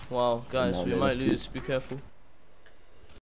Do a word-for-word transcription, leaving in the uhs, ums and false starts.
Wow, And guys, now we level might two. lose. Be careful.